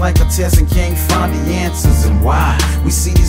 like a test and can't find the answers. And why we see these